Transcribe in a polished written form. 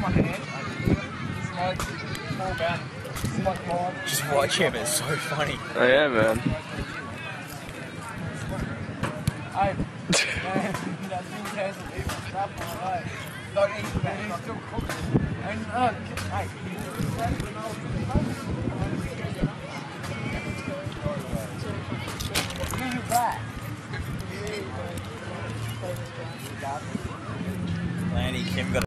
my hand. Just watch him, it's so funny. Oh yeah, man. Hey, man, that thing has a bit of stuff on it. Don't eat that, he's still cooking. And, hey, he's back. Lanny, Kim got